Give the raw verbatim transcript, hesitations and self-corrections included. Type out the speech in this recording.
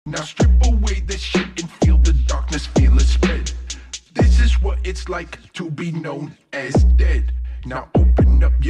Now strip away the shit and feel the darkness, feel it spread. This is what it's like to be known as dead. Now open up your